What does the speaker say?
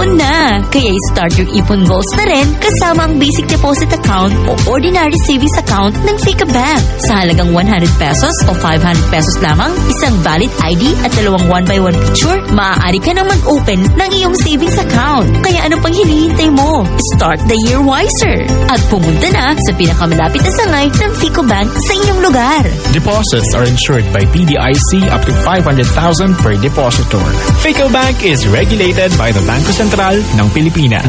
ipon na. Kaya start your ipon goals na rin kasama ang basic deposit account o ordinary savings account ng FICOBank. Sa halagang 100 pesos o 500 pesos lamang, isang valid ID at 2 1x1 picture, maaari ka nang mag-open ng iyong savings account. Kaya ano pang hinihintay mo? Start the year wiser. At pumunta na sa pinakamalapit na sangay ng FICOBank sa inyong lugar. Deposits are insured by PDIC up to 500,000 per depositor. FICOBank is regulated by the Bangko Sentral ng Pilipinas.